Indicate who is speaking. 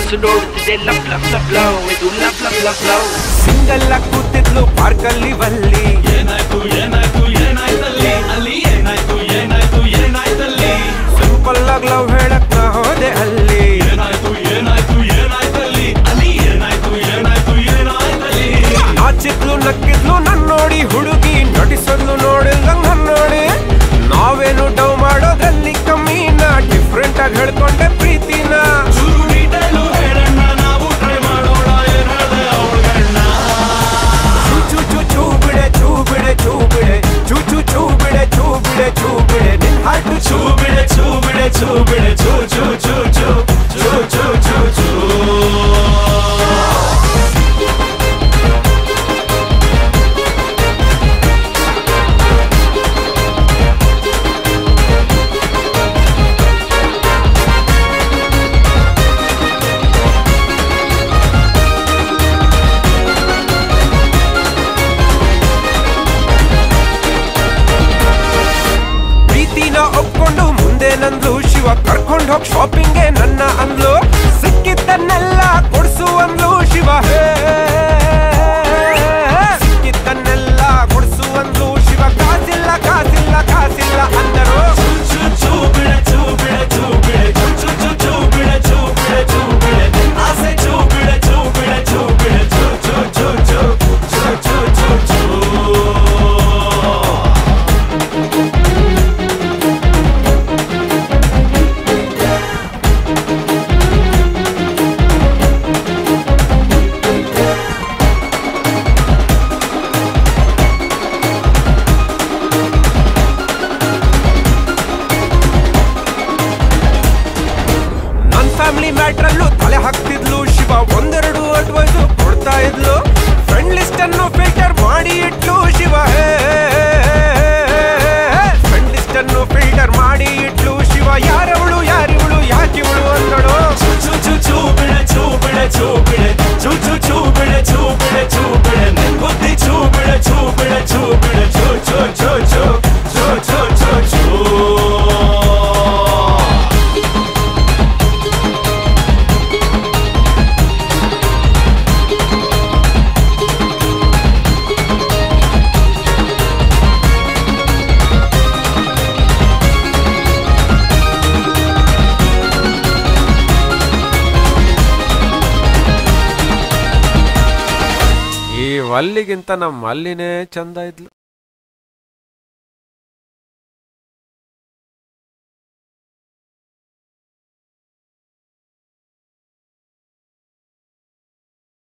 Speaker 1: ಮನಸ್ಸು ನೋಡುತ್ತಿದೆ love love love love ಇದು love love love love
Speaker 2: single ಆಗಿ ಕೂತಿದ್ಲು ಪಾರ್ಕಲ್ಲಿ ಬಲ್ಲಿ
Speaker 3: ಏನಾಯ್ತು ಏನಾಯ್ತು ಏನಾಯ್ತಲ್ಲಿ ಅಲ್ಲಿ ಏನಾಯ್ತು ಏನಾಯ್ತು ಏನಾಯ್ತಲ್ಲಿ
Speaker 2: ಸಿಂಪಲ್ ಆಗಿ ಲವ್ ಹೇಳಕ್ ನಾ ಹೋದೆ ಅಲ್ಲಿ
Speaker 3: ಏನಾಯ್ತು ಏನಾಯ್ತು ಏನಾಯ್ತಲ್ಲಿ ಅಲ್ಲಿ ಏನಾಯ್ತು ಏನಾಯ್ತು ಏನಾಯ್ತಲ್ಲಿ
Speaker 2: ನಾಚಿದ್ಲು ನಕ್ಕಿದ್ಲು ನನ್ ನೋಡಿ ಹುಡುಗಿ ನಟಿಸೋದ್ಲು ನೋಡಿಲ್ದಂಗ್ ನನ್ ನೋಡಿ ನಾವೇನು ಡವ್ ಮಾಡೋದ್ರಲ್ಲಿ ಕಮ್ಮಿನ ಡಿಫ್ರೆಂಟ್ ಆಗಿ ಹೇಳ್ಕೊಂಡೆ ಪ್ರೀತಿನ
Speaker 3: ಚೂರು ಡೀಟೇಲು ಹೇಳಣ್ಣ ನಾವು ಟ್ರೈ ಮಾಡೋಣ ಏನ್ ಹೇಳ್ದೆ ಅವಳಗಣ್ಣ
Speaker 2: ಚೂ ಚೂ ಚೂ ಬಿಡೆ ಚೂ ಬಿಡೆ ಚೂ ಬಿಡೆ ಚೂ ಚೂ ಚೂ ಬಿಡೆ ಚೂ ಬಿಡೆ ಚೂ ಬಿಡೆ ನಿನ್ ಹಾರ್ಟ್
Speaker 3: ಚೂ ಬಿಡೆ ಚೂ ಬಿಡೆ ಚೂ ಬಿಡೆ ಚೂ ಚೂ ಚೂ ಚೂ ಚೂ ಚೂ ಚೂ ಚೂ
Speaker 2: ಒಪ್ಕೊಂಡು ಮುಂದೆ ನಂದು ಶಿವ ಕರ್ಕೊಂಡು ಹೋಗ್ ಶಾಪಿಂಗ್ಗೆ ನನ್ನ ಅಂದ್ಲು ಸಿಕ್ಕಿದ್ದನ್ನೆಲ್ಲ ಕೊಡ್ಸು ಅಂದ್ಲು ಶಿವ ಸಿಕ್ಕಿದ್ದನ್ನೆಲ್ಲ ಕೊಡ್ಸು ಅಂದ್ಲು ಶಿವ ಕಾಸಿಲ್ಲ ಕಾಸಿಲ್ಲ ಕಾಸಿಲ್ಲ ಅಂದರು
Speaker 3: ಚೂ ಚೂ ಬಿಡೆ ಚೂ ಬಿಡೆ ಚೂ ಬಿಡೆ ಚೂ ಚೂ ಚೂ ಚೂ ಬಿಡೆ ಚೂ ಬಿಡೆ ಚೂ ಬಿಡೆ ಆಸೆ ಚೂ ಬಿಡೆ ಚೂ ಬಿಡೆ ಚೂ ಬಿಡೆ ಚೂ ಚೂ ಚೂ ಚೂ ಚೂ ಚೂ ಚೂ ಚೂ
Speaker 2: ಫ್ಯಾಮಿಲಿ ಮ್ಯಾಟ್ರಲ್ಲೂ ತಲೆ ಹಾಕ್ತಿದ್ಲು ಶಿವ ಒಂದೆರಡು ಅಡ್ವೈಸು ಕೊಡ್ತಾ ಇದ್ಲು ಫ್ರೆಂಡ್ ಲಿಸ್ಟ್ ಅನ್ನು ಫಿಲ್ಟರ್ ಮಾಡಿ ಇಟ್ಲು ಶಿವ ಫ್ರೆಂಡ್ ಲಿಸ್ಟ್ ಅನ್ನು ಫಿಲ್ಟರ್ ಮಾಡಿ ಇಟ್ಲು ಶಿವ ಯಾರವಳು ಯಾರಿವಳು ಯಾಕಿವಳು ಅಂದಳು
Speaker 3: ಚೂ ಚೂ ಚೂ ಚೂ ಬಿಡೆ ಚೂ ಬಿಡೆ ಚೂ ಬಿಡೆ ಚೂ ಚೂ ಚೂ ಬಿಡೆ ಚೂ ಬಿಡೆ ಚೂ ಬಿಡೆ ನಿನ್ ಬುದ್ಧಿ ಚೂ ಬಿಡೆ ಚೂ ಬಿಡೆ ಚೂ ಬಿಡೆ ಚೂ ಚೂ ಚೂ ಚೂ ಚೂ ಚೂ ಚೂ ಚೂ
Speaker 2: ಈ ವಲ್ಲಿಗಿಂತ ನಮ್ಮ ಮಲ್ಲಿನೇ ಚಂದ ಇದ್ಲು.